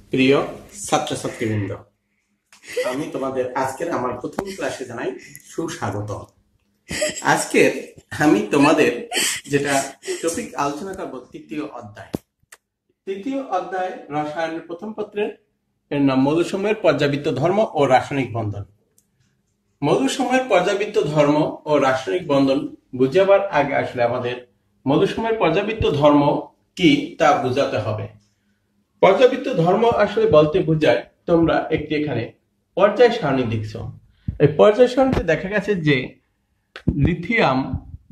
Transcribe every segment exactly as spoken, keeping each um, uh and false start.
প্রিয় ছাত্রছাত্রীবৃন্দ, আমি তোমাদের আজকের আমার প্রথম ক্লাসে জানাই সুস্বাগত। আজকের আমি তোমাদের যেটা টপিক আলোচনা করব তৃতীয় অধ্যায়। তৃতীয় অধ্যায় রসায়নের প্রথম পত্রের এর নাম মৌলসমূহের পর্যাবৃত্ত ধর্ম ও রাসায়নিক বন্ধন। মৌলসমূহের পর্যাবৃত্ত ধর্ম ও রাসায়নিক বন্ধন বুঝাবার আগে আসলে আমাদের মৌলসমূহের পর্যাবৃত্ত ধর্ম কি তা বুঝাতে হবে। পর্যাবৃত্ত ধর্ম আসলে বলতে বোঝায়, তোমরা একটি এখানে পর্যায় সারণী দেখছো। এই পর্যায় সারণীতে দেখা গেছে যে লিথিয়াম,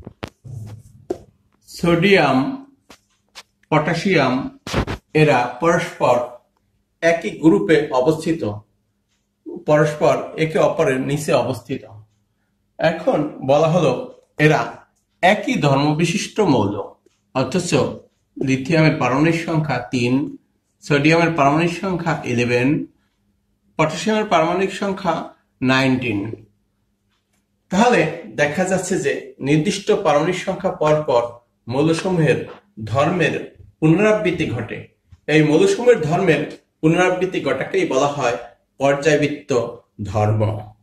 সোডিয়াম, পটাশিয়াম এরা পরস্পর একই গ্রুপে অবস্থিত, পরস্পর একে অপরের নিচে অবস্থিত। এখন বলা হলো এরা একই ধর্ম বিশিষ্ট মৌল, অথচ লিথিয়ামের পারমাণবিক সংখ্যা তিন, সোডিয়ামের পারমাণবিক সংখ্যা ইলেভেন, পটাশিয়ামের পারমাণবিক সংখ্যা নাইনটিন। তাহলে দেখা যাচ্ছে যে নির্দিষ্ট পারমাণবিক সংখ্যা পরপর মৌলসমূহের ধর্মের পুনরাবৃত্তি ঘটে। এই মৌলসমূহের ধর্মের পুনরাবৃত্তি ঘটাকেই বলা হয় পর্যায়বৃত্ত ধর্ম।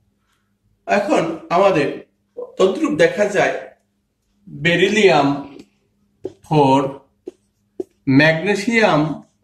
এখন আমাদের তদ্রূপ দেখা যায় beryllium four, magnesium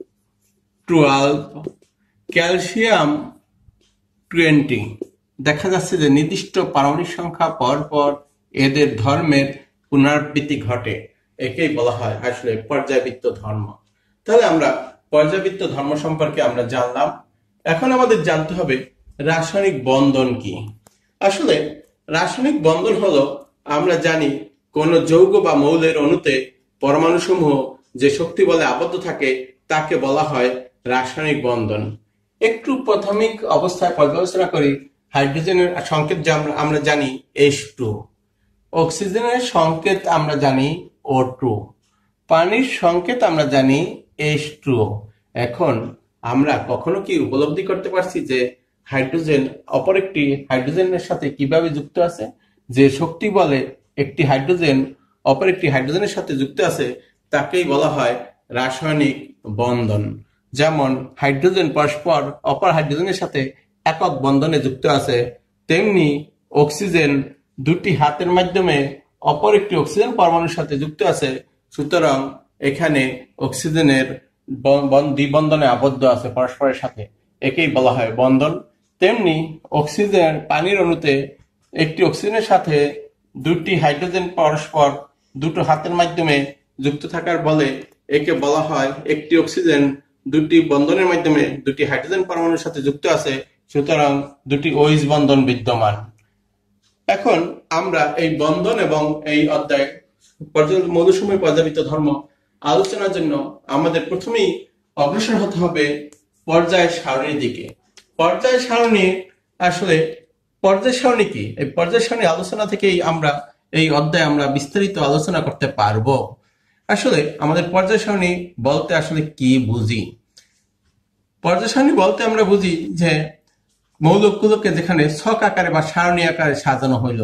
twelve, calcium twenty. দেখা যাচ্ছে যে নির্দিষ্ট পারমাণবিক সংখ্যা পর পর এদের ধর্মের পুনরাবৃত্তি ঘটে, একেই বলা হয় আসলে পর্যায়বৃত্ত ধর্ম। তাহলে আমরা পর্যায়বৃত্ত ধর্ম সম্পর্কে আমরা জানলাম। এখন আমাদের জানতে হবে রাসায়নিক বন্ধন কি। আসলে রাসায়নিক বন্ধন হলো, আমরা জানি কোন যৌগ বা মৌলের অণুতে পরমাণু সমূহ যে শক্তি বলে আবদ্ধ থাকে তাকে বলা হয় রাসায়নিক বন্ধন। একটু প্রাথমিক অবস্থায় পর্যালোচনা করি। হাইড্রোজেনের সংকেত আমরা জানি এইচ টু, অক্সিজেনের সংকেত আমরা জানি ও টু, পানির সংকেত আমরা জানি এইচ টু ও। এখন আমরা কখনো কি উপলব্ধি করতে পারছি যে হাইড্রোজেন অপর একটি হাইড্রোজেনের সাথে কিভাবে যুক্ত আছে? যে শক্তি বলে একটি হাইড্রোজেন অপর একটি হাইড্রোজেনের সাথে যুক্ত আছে তাকেই বলা হয় রাসায়নিক বন্ধন। যেমন হাইড্রোজেন পরস্পর অপর হাইড্রোজেনের সাথে একক বন্ধনে যুক্ত আছে, তেমনি অক্সিজেন দুটি হাতের মাধ্যমে অপর একটি অক্সিজেন পরমাণুর সাথে যুক্ত আছে। সুতরাং এখানে অক্সিজেনের দ্বিবন্ধনে আবদ্ধ আছে পরস্পরের সাথে, একেই বলা হয় বন্ধন। তেমনি অক্সিজেন পানির অণুতে একটি অক্সিজেনের সাথে দুটি হাইড্রোজেন পরস্পর দুটো হাতের মাধ্যমে যুক্ত থাকার বলে একে বলা হয় একটি অক্সিজেন দুটি বন্ধনের মাধ্যমে দুটি হাইড্রোজেন পরমাণুর সাথে যুক্ত আছে, সুতরাং দুটি ওইচ বন্ধন বিদ্যমান। এখন আমরা এই বন্ধন এবং এই অধ্যায় মৌলসমূহের পর্যাবৃত্ত ধর্ম আলোচনার জন্য আমাদের প্রথমেই অগ্রসর হতে হবে পর্যায় সারণীর দিকে। পর্যায় সারণী আসলে পর্যায় সারণী কি? এই পর্যায় সারণী আলোচনা থেকেই আমরা এই অধ্যায়ে আমরা বিস্তারিত আলোচনা করতে পারবো। আসলে আমাদের পর্যায় সারণী বলতে আসলে কি বুঝি? পর্যায় সারণী বলতে আমরা বুঝি যে মৌলগুলোকে যেখানে ছক আকারে বা সারণী আকারে সাজানো হইল।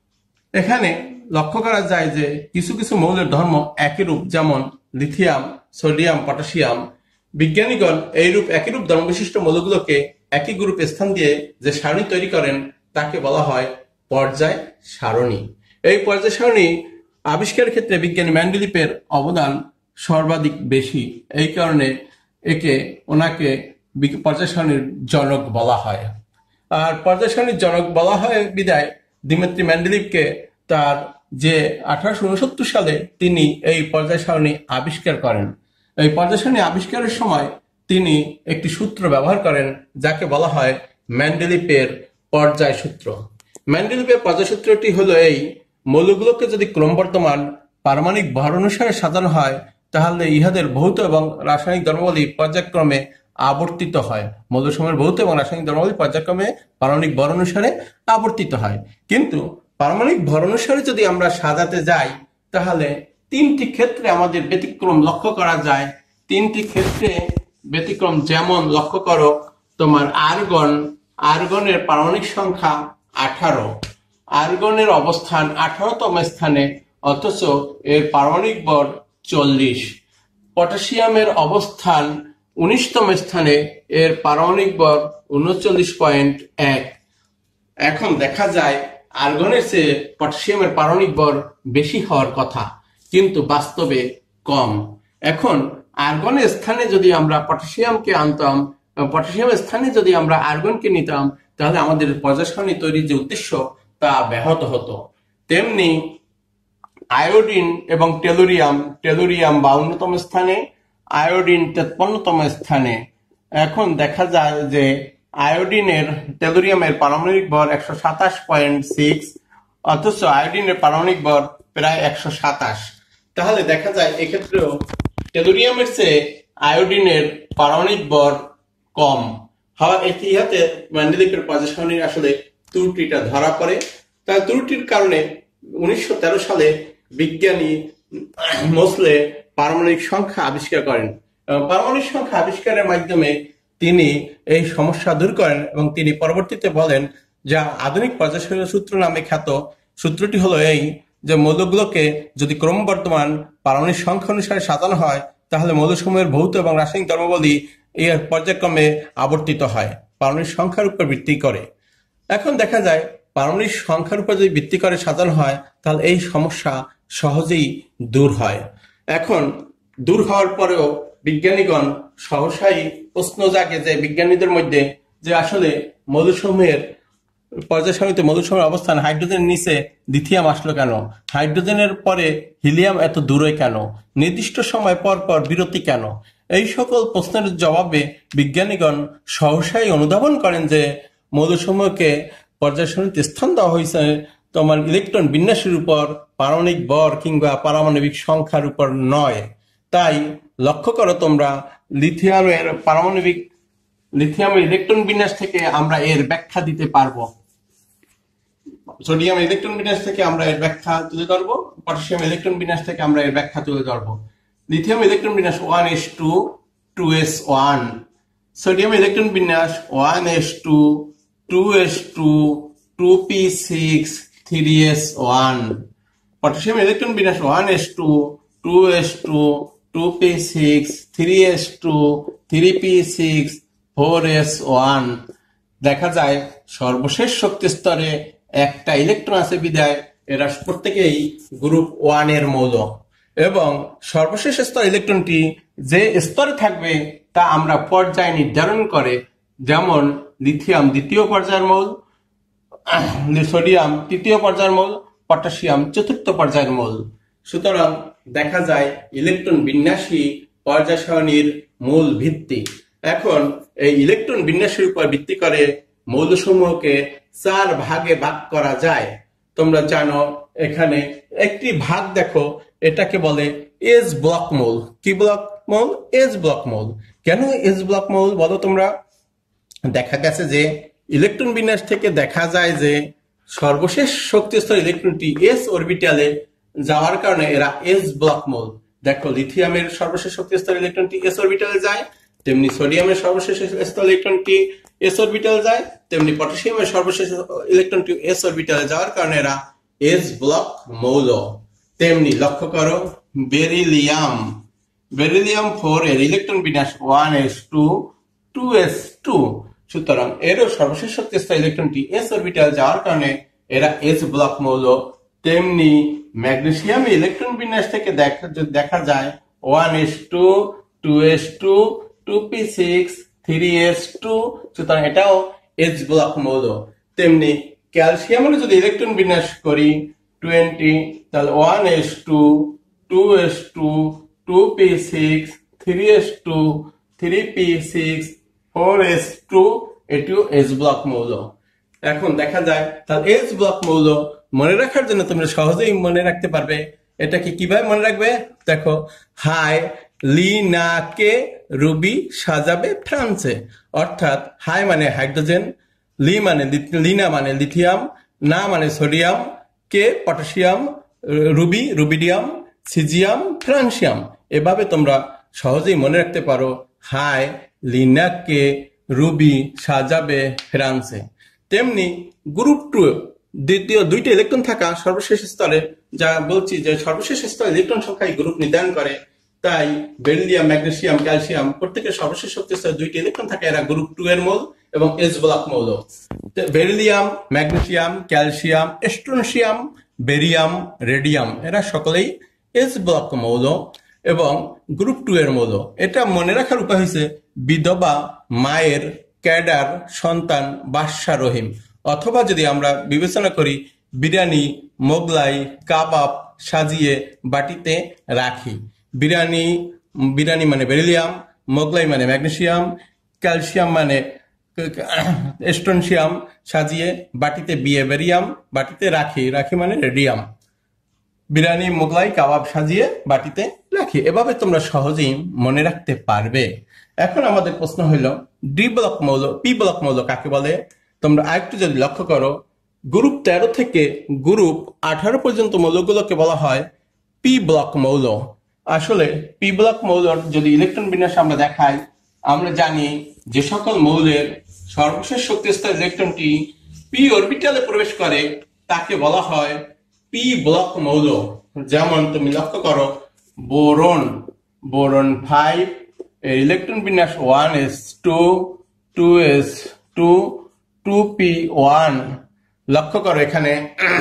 এখানে লক্ষ্য করা যায় যে কিছু কিছু মৌলের ধর্ম একই রূপ, যেমন লিথিয়াম, সোডিয়াম, পটাশিয়াম। বিজ্ঞানীগণ এই রূপ একই রূপ ধর্ম বিশিষ্ট মৌলগুলোকে একই গ্রুপে স্থান দিয়ে যে সারণী তৈরি করেন তাকে বলা হয় পর্যায় সারণী। এই পর্যায় সারণী আবিষ্কারের ক্ষেত্রে বিজ্ঞানী মেন্ডেলিপের অবদান সর্বাধিক বেশি। এই কারণে একে ওনাকে পর্যায় সারণীর জনক বলা হয়। আর পর্যায় সারণীর জনক বলা হয় বিদায় দিমিত্রি মেন্ডেলিপকে তার যে আঠারোশো উনসত্তর সালে তিনি এই পর্যায় সারণী আবিষ্কার করেন। এই পর্যায় সারণী আবিষ্কারের সময় তিনি একটি সূত্র ব্যবহার করেন যাকে বলা হয় মেন্ডেলিপের পর্যায় সূত্র। মেন্ডেলিপের পর্যায় সূত্রটি হলো এই: মৌলগুলোকে যদি ক্রমবর্ধমান পারমাণবিক ভর অনুসারে সাজানো হয় তাহলে ইহাদের ভৌত এবং রাসায়নিক ধর্মাবলী পর্যায়ক্রমে আবর্তিত হয়। মৌলসমূহের ভৌত এবং রাসায়নিক ধর্মাবলী পর্যায়ক্রমে পারমাণবিক ভর অনুসারে আবর্তিত হয়। কিন্তু পারমাণবিক ভর অনুসারে যদি আমরা সাজাতে যাই তাহলে তিনটি ক্ষেত্রে আমাদের ব্যতিক্রম লক্ষ্য করা যায়। তিনটি ক্ষেত্রে ব্যতিক্রম, যেমন লক্ষ্য করো তোমার আর্গন, আর্গনের পারমাণবিক সংখ্যা আঠারো, আর্গনের অবস্থান আঠারোতম স্থানে, অথচ এর পারমাণবিক ভর চল্লিশ। পটাশিয়ামের অবস্থান উনিশতম স্থানে এর পারমাণবিক ভর উনচল্লিশ পয়েন্ট এক। এখন দেখা যায় আর্গনের চেয়ে পটাশিয়ামের পারমাণবিক ভর বেশি হওয়ার কথা, কিন্তু বাস্তবে কম। এখন আর্গনের স্থানে যদি আমরা পটাশিয়ামকে আনতাম, পটাশিয়ামের স্থানে যদি আমরা আর্গনকে নিতাম, তাহলে আমাদের পর্যায় সারণী তৈরির যে উদ্দেশ্য তা ব্যাহত হতো। তেমনি আয়োডিন এবং টেলুরিয়াম, টেলুরিয়াম বাউন্নতম স্থানে, আয়োডিন তেপ্পান্নতম স্থানে। এখন দেখা যায় যে আয়োডিনের টেলুরিয়ামের পারমাণবিক ভর একশো সাতাশ পয়েন্ট সিক্স, অথচ আয়োডিনের পারমাণবিক ভর প্রায় একশো সাতাশ। তাহলে দেখা যায় এক্ষেত্রেও টেলুরিয়ামের চেয়ে আয়োডিনের পারমাণবিক ভর কম হওয়ার ইতিহাসে ম্যান্ডেলিকের পর্যায় সারণীর আসলে ত্রুটিটা ধরা পড়ে। তার ত্রুটির কারণে উনিশশো তেরো সালে বিজ্ঞানী মোসলে পারমাণবিক সংখ্যা আবিষ্কার করেন। পারমাণবিক সংখ্যা আবিষ্কারের মাধ্যমে তিনি এই সমস্যা দূর করেন এবং তিনি পরবর্তীতে বলেন, যা আধুনিক পর্যায় সারণী সূত্র নামে খ্যাত। সূত্রটি হলো এই যে মৌলগুলোকে যদি ক্রমবর্ধমান পারমাণবিক সংখ্যা অনুসারে সাজানো হয়, তাহলে মৌলসমূহের ভৌত এবং রাসায়নিক ধর্মাবলী এর পর্যায়ক্রমে আবর্তিত হয় পারমাণবিক সংখ্যার উপর ভিত্তি করে। এখন দেখা যায় পারমাণবিক সংখ্যার উপর যদি ভিত্তি করে সাজানো হয়, তাহলে এই সমস্যা সহজেই দূর হয়। এখন দূর হওয়ার পরেও বিজ্ঞানীগণ সহসাই প্রশ্ন জাগে যে বিজ্ঞানীদের মধ্যে যে আসলে মৌলসমূহের পর্যায় সারণীতে মৌলসমূহের অবস্থান হাইড্রোজেনের নিচে লিথিয়াম আসলো কেন, হাইড্রোজেনের পরে হিলিয়াম এত দূরে কেন, নির্দিষ্ট সময় পর পর বিরতি কেন? এই সকল প্রশ্নের জবাবে বিজ্ঞানীগণ সহসাই অনুধাবন করেন যে মৌলসমূহকে পর্যায় সারণীতে স্থান দেওয়া হয়েছে তোমার ইলেকট্রন বিন্যাসের উপর, পারমাণবিক ভর কিংবা পারমাণবিক সংখ্যার উপর নয়। তাই লক্ষ্য করো তোমরা, লিথিয়ামের পারমাণবিক লিথিয়ামের ইলেকট্রন বিন্যাস থেকে আমরা এর ব্যাখ্যা দিতে পারবো, সোডিয়াম ইলেকট্রন বিন্যাস থেকে আমরা এর ব্যাখ্যা তুলে ধরবো, পটাশিয়াম ইলেকট্রন বিন্যাস থেকে আমরা এর ব্যাখ্যা তুলে ধরবো। লিথিয়াম ইলেকট্রন বিন্যাস one S two, two S one, sodium electron বিন্যাস one S two, two S two, two P six, three S one, potassium electron বিন্যাস one S two, two S two, two P six, three S two, three P six, four S one. দেখা যায় সর্বশেষ শক্তি স্তরে একটা electron আছে বিদায় এরা প্রত্যেকেই গ্রুপ ওয়ান এর মৌল, এবং সর্বশেষ স্তর ইলেকট্রনটি যে স্তরে থাকবে তা আমরা পর্যায় নির্ধারণ করে, যেমন লিথিয়াম দ্বিতীয় পর্যায়ের মৌল, সোডিয়াম তৃতীয় পর্যায়ের মৌল, পটাশিয়াম চতুর্থ পর্যায়ের মৌল। সুতরাং দেখা যায় ইলেকট্রন বিন্যাসই পর্যায় সারণীর মূল ভিত্তি। এখন এই ইলেকট্রন বিন্যাসের উপর ভিত্তি করে মৌলসমূহকে চার ভাগে ভাগ করা যায়। তোমরা জানো এখানে একটি ভাগ দেখো, এটাকে বলে এস ব্লক মৌল। কি ব্লক মৌল? এস ব্লক মৌল। কেন এস ব্লক মৌল বলো তোমরা? দেখা গেছে যে ইলেকট্রন বিন্যাস থেকে দেখা যায় যে সর্বশেষ শক্তিস্তর ইলেকট্রনটি এস অরবিটালে যাওয়ার কারণে এরা এস ব্লক মৌল। দেখো লিথিয়ামের সর্বশেষ শক্তিস্তর ইলেকট্রনটি এস অরবিটালে যায়, তেমনি সোডিয়ামের সর্বশেষ স্তর ইলেকট্রনটি এস অরবিটালে যায়, তেমনি পটাশিয়ামের সর্বশেষ ইলেকট্রনটি এস অরবিটালে যাওয়ার কারণে এরা এস ব্লক মৌল। তেমনি লক্ষ্য করো বেরিলিয়াম, বেরিলিয়াম ফোর এর ইলেকট্রন বিন্যাস one S two, two S two. সুতরাং এরও সর্বশেষ শক্তিস্তর ইলেকট্রনটি এস অরবিটালে যাওয়ার কারণে এরা এস ব্লক মৌল। তেমনি ম্যাগনেসিয়াম ইলেকট্রন বিন্যাস থেকে দেখা দেখা যায় one S two, two S two, two P six, three S two. সুতরাং এটাও এস ব্লক মৌল। তেমনি ক্যালসিয়ামের যদি ইলেকট্রন বিন্যাস করি টোয়েন্টি, তাহলে one S two, two S two, two P six, three S two, three P six, four S two, এটিও এস ব্লক মৌল। এখন দেখা যায় তাহলে এস ব্লক মৌল মনে রাখার জন্য তোমরা সহজেই মনে রাখতে পারবে। এটাকে কিভাবে মনে রাখবে? দেখো, হাই লিনাকে রুবি সাজাবে ফ্রান্সে। অর্থাৎ হাই মানে হাইড্রোজেন, লি মানে লিনা মানে লিথিয়াম, না মানে সোডিয়াম, কে potassium, rubi rubidium, caesium francium. এভাবে তোমরা সহজেই মনে রাখতে পারো হাই লিনাকে রুবি সাজাবে ফ্রান্সে। তেমনি গ্রুপ টু দ্বিতীয় দুইটা ইলেকট্রন থাকা সর্বশেষ স্তরে, যা বলছি যে সর্বশেষ স্তরে ইলেকট্রন সংখ্যা গ্রুপ নির্ধারণ করে, তাই বেরিলিয়াম, ম্যাগনেসিয়াম, ক্যালসিয়াম প্রত্যেকের সর্বশেষ শক্তিস্তরে দুইটি ইলেকট্রন থাকে, এরা গ্রুপ টু এর মৌল এবং এস ব্লক মৌল। Beryllium, magnesium, calcium, strontium, barium, radium এরা সকলেই এস ব্লক মৌল এবং গ্রুপ টু এর মৌল। এটা মনে রাখার উপায় হয়েছে বিধবা মায়ের ক্যাডার সন্তান বাদশা রহিম, অথবা যদি আমরা বিবেচনা করি বিরিয়ানি, মোগলাই, কাবাব সাজিয়ে বাটিতে রাখি। বিরিয়ানি বিরিয়ানি মানে বেরিলিয়াম, মোগলাই মানে ম্যাগনেসিয়াম, ক্যালসিয়াম মানে স্ট্রোনশিয়াম সাজিয়ে বাটিতে বিয়ে বেরিয়াম বাটিতে রাখি, রাখি মানে রেডিয়াম। বিরিয়ানি, মোগলাই, কাবাব সাজিয়ে বাটিতে রাখি, এভাবে তোমরা সহজেই মনে রাখতে পারবে। এখন আমাদের প্রশ্ন হইল ডি ব্লক মৌল, পি ব্লক মৌল কাকে বলে? তোমরা আরেকটু যদি লক্ষ্য করো, গ্রুপ তেরো থেকে গ্রুপ আঠারো পর্যন্ত মৌলগুলোকে বলা হয় পি ব্লক মৌল। আসলে পি ব্লক মৌলের যদি ইলেকট্রন বিন্যাস আমরা দেখাই, আমরা জানি যে সকল মৌলের সর্বশেষ শক্তিস্তর ইলেকট্রনটি পি অরবিটালে প্রবেশ করে তাকে বলা হয় পি ব্লক মৌল। যেমন তুমি লক্ষ্য করো বোরন, বোরন ফাইভ এর ইলেকট্রন বিন্যাস one S two, two S two, two P one. লক্ষ্য করো এখানে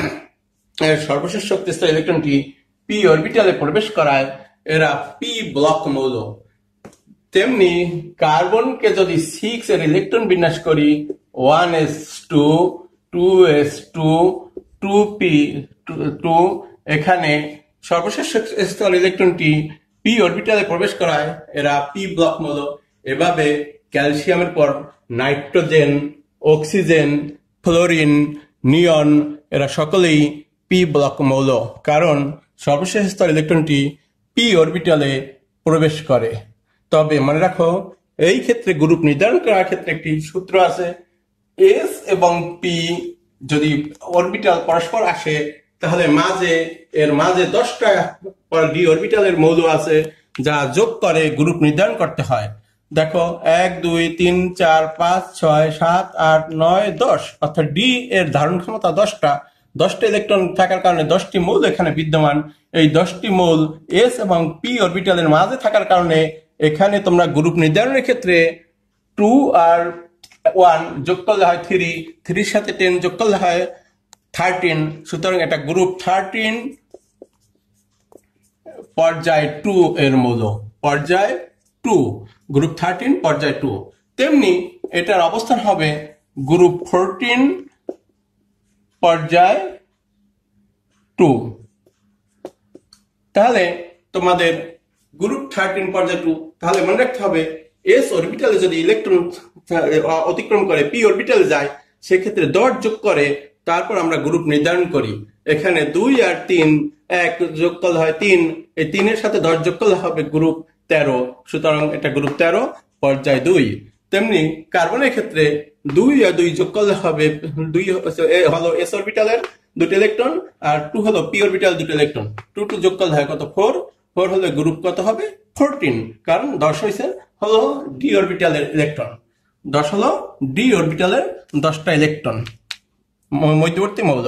এর সর্বশেষ শক্তিস্তর ইলেকট্রনটি পি অরবিটালে প্রবেশ করায় এরা পি ব্লক মৌল। তেমনি কার্বনকে যদি সিক্স এর ইলেকট্রন বিন্যাস করি one S two, two S two, two P two, এখানে সর্বশেষ স্তর ইলেকট্রনটি পি অরবিটালে প্রবেশ করায় এরা পি ব্লক মৌল। এভাবে ক্যালসিয়ামের পর নাইট্রোজেন, অক্সিজেন, ফ্লোরিন, নিয়ন এরা সকলেই পি ব্লক মৌল, কারণ সর্বশেষ স্তর ইলেকট্রনটি পি অরবিটালে প্রবেশ করে। তবে মনে রাখো এই ক্ষেত্রে গ্রুপ নির্ধারণ করার ক্ষেত্রে একটি সূত্র আছে, এস এবং পি যদি অরবিটাল পরস্পর আসে তাহলে মাঝে এর মাঝে দশটা ডি অরবিটালের মৌল আছে যা যোগ করে গ্রুপ নির্ধারণ করতে হয়। দেখো এক, দুই, তিন, চার, পাঁচ, ছয়, সাত, আট, নয়, দশ, অর্থাৎ ডি এর ধারণ ক্ষমতা দশটা। দশটা ইলেকট্রন থাকার কারণে দশটি মৌল এখানে বিদ্যমান। এই দশটি মৌল এস এবং পি অরবিটালের মাঝে থাকার কারণে এখানে তোমরা গ্রুপ নির্ধারণের ক্ষেত্রে টু আর ওয়ান যোগ করলে হয় থ্রি, থ্রির সাথে টেন যোগ করলে হয় থার্টিন। সুতরাং এটা গ্রুপ থার্টিন পর্যায় টু এর মৌল, পর্যায় টু, গ্রুপ থার্টিন পর্যায় টু। তেমনি এটার অবস্থান হবে গ্রুপ ফোরটিন পর্যায় টু। তাহলে তোমাদের গ্রুপ থার্টিন পর্যায় টু, তাহলে মনে রাখতে হবে এস অরবিটালে যদি ইলেকট্রন অতিক্রম করে পি অরবিটালে যায় সেক্ষেত্রে দশ যোগ করে তারপর আমরা গ্রুপ নির্ধারণ করি। এখানে দুই আর তিন, এক যোগ করলে হয় তিন, এই তিনের সাথে দশ যোগ করলে হবে গ্রুপ তেরো। সুতরাং এটা গ্রুপ তেরো পর্যায় দুই। তেমনি কার্বনের ক্ষেত্রে দুই আর দুই যোগ করলে হবে দুই হলো এস অরবিটালের দুটো ইলেকট্রন আর টু হলো পি অরবিটাল দুটো ইলেকট্রন। টু টু যোগ করলে হয় কত? ফোর। ফোর হলে গ্রুপ কত হবে? ফোরটিন, কারণ দশ হয়েছে হলো ডি অরবিটালের ইলেকট্রন। দশ হলো ডি অরবিটালের দশটা ইলেকট্রন, মধ্যবর্তী মৌল।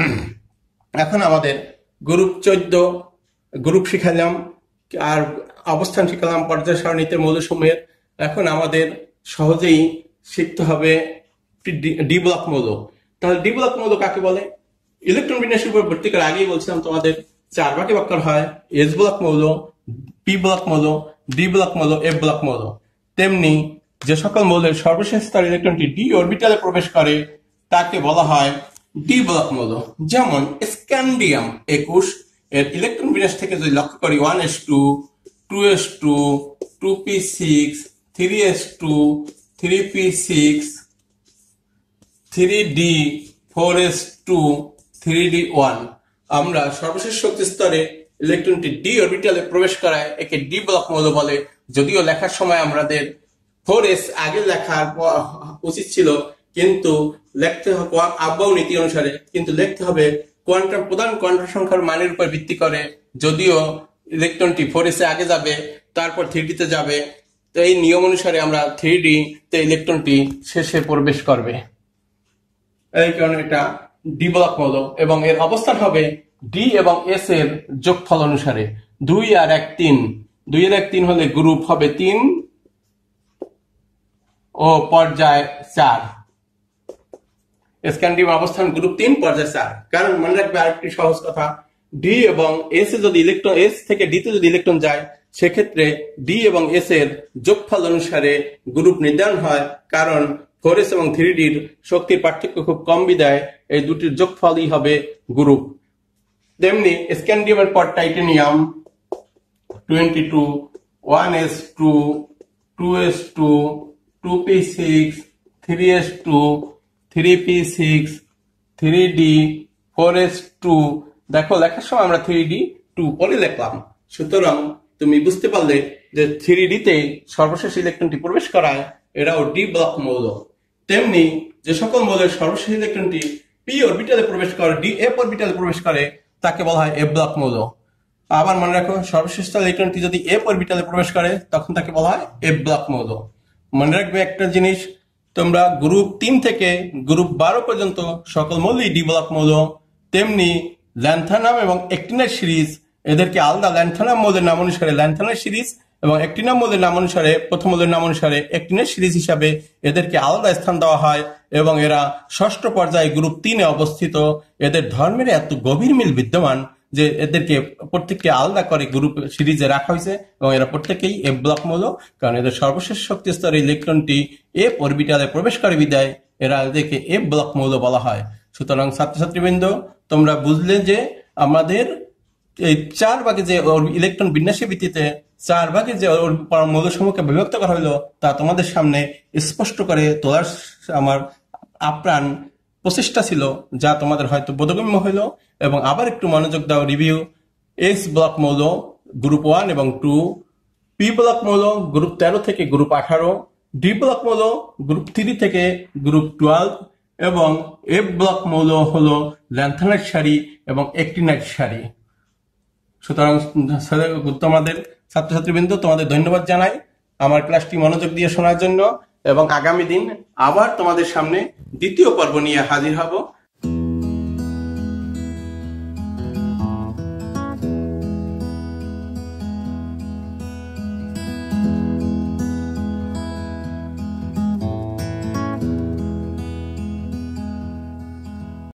এখন আমাদের গ্রুপ চোদ্দ গ্রুপ শিখালাম আর অবস্থান শিখালাম পর্যায় সারণীতে মৌলসমূহের। এখন আমাদের সহজেই শিখতে হবে ডি ব্লক মৌল। তাহলে ডি ব্লক মৌল কাকে বলে? ইলেকট্রন বিন্যাসের উপর ভিত্তি করে আগেই বলছিলাম তোমাদের চার ভাগে ভাগ করা হয়, এস ব্লক মৌল, পি ব্লক মৌল, ডি ব্লক মৌল, এফ ব্লক মৌল। তেমনি যে সকল মৌলের সর্বশেষ স্তর ইলেকট্রনটি ডি অরবিটালে প্রবেশ করে তাকে বলা হয় ডি ব্লক মৌল। যেমন স্ক্যান্ডিয়াম একুশ এর ইলেকট্রন বিন্যাস থেকে যদি লক্ষ্য করি one S two, two S two, two P six, three S two, three P six, three D, four S two, three D one. আমরা সর্বশেষ শক্তি স্তরে ইলেকট্রনটি ডি অরবিটালে প্রবেশ করায় একে ডি ব্লক মৌল বলে। যদিও লেখার সময় আমাদের ফোর এস আগে লেখার উচিত ছিল, কিন্তু লিখতে হবে আব্বাউ নীতি অনুসারে, কিন্তু লিখতে হবে কোয়ান্টাম প্রধান কোয়ান্টাম সংখ্যার মানের উপর ভিত্তি করে। যদিও ইলেকট্রনটি ফোর এস এ আগে যাবে তারপর থ্রি ডি তে যাবে, তো এই নিয়ম অনুসারে আমরা থ্রি ডি তে ইলেকট্রনটি শেষে প্রবেশ করবে। এই কারণে এটা ডি ব্লক মৌল এবং এর অবস্থান হবে ডি এবং এস এর যোগফল অনুসারে। দুই আর এক তিন, দুই এর এক তিন হলে গ্রুপ হবে তিন ও পর্যায় চার। স্ক্যান্ডিয়াম অবস্থান গ্রুপ তিন পর্যায় চার। কারণ মনে রাখবে আরেকটি সহজ কথা, ডি এবং এস এ যদি ইলেকট্রন এস থেকে ডি তে যদি ইলেকট্রন যায় সেক্ষেত্রে ডি এবং এস এর যোগফল অনুসারে গ্রুপ নির্ধারণ হয়। কারণ ফোর এস এবং থ্রি ডির শক্তির পার্থক্য খুব কম বিদায় এই দুটির যোগফলই হবে গ্রুপ। তেমনি স্ক্যান্ডিয়ামের পর titanium twenty two, one S two, two S two, two P six, three S two, three P six, three D, four S two. দেখো লেখার সময় আমরা থ্রি ডি টু পরে লিখলাম, সুতরাং তুমি বুঝতে পারলে যে থ্রি ডি তে সর্বশেষ ইলেকট্রনটি প্রবেশ করায় এরাও ডি ব্লক মৌল। তেমনি যে সকল মৌলের সর্বশেষ ইলেকট্রনটি পি অরবিটালে প্রবেশ করে, ডি এফ অরবিটালে প্রবেশ করে তাকে বলা হয় এফ ব্লক মৌল। আবার মনে রাখো সর্বশেষ ইলেকট্রনটি যদি এফ অরবিটালে প্রবেশ করে তখন তাকে বলা হয় এফ ব্লক মৌল। মনে রাখবে একটা জিনিস, তোমরা গ্রুপ তিন থেকে গ্রুপ বারো পর্যন্ত সকল মৌলই ডি ব্লক মৌল। তেমনি ল্যান্থানাম এবং অ্যাক্টিনের সিরিজ, এদেরকে আলাদা ল্যান্থানাম মৌলের নাম অনুসারে ল্যান্থানাম সিরিজ এবং অ্যাক্টিনাম মৌলের নাম অনুসারে প্রথম মৌলের নাম অনুসারে অ্যাক্টিনের সিরিজ হিসাবে এদেরকে আলাদা স্থান দেওয়া হয় এবং এরা ষষ্ঠ পর্যায়ে গ্রুপ তিনে অবস্থিত। এদের ধর্মের এত গভীর মিল বিদ্যমান যে এদেরকে প্রত্যেককে আলাদা করে গ্রুপ সিরিজে রাখা হয়েছে এবং এরা প্রত্যেকেই এফ ব্লক মৌল। কারণ এদের সর্বশেষ শক্তি স্তরে ইলেকট্রনটি এফ অরবিটালে প্রবেশ করে বিদায় এরা এদেরকে এফ ব্লক মৌল বলা হয়। সুতরাং ছাত্রছাত্রীবৃন্দ, তোমরা বুঝলে যে আমাদের এই চার ভাগে যে ইলেকট্রন বিন্যাসের ভিত্তিতে চার ভাগে যে মৌল সমূহকে বিভক্ত করা হলো তা তোমাদের সামনে স্পষ্ট করে তোলার আমার আপ্রাণ প্রচেষ্টা ছিল, যা তোমাদের হয়তো বোধগম্য হইল। এবং আবার একটু মনোযোগ দাও। রিভিউ: এস ব্লক মৌল গ্রুপ ওয়ান এবং টু, পি ব্লক মৌল গ্রুপ তেরো থেকে গ্রুপ আঠারো, ডি ব্লক মৌল গ্রুপ থ্রি থেকে গ্রুপ টুয়েলভ এবং এফ ব্লক মৌল হলো ল্যান্থানাইট সারি এবং অ্যাক্টিনাইট সারি। সুতরাং তোমাদের ছাত্রছাত্রীবৃন্দ, তোমাদের ধন্যবাদ জানাই আমার ক্লাসটি মনোযোগ দিয়ে শোনার জন্য। এবং আগামী দিন আবার তোমাদের সামনে দ্বিতীয় পর্ব নিয়ে হাজির হব।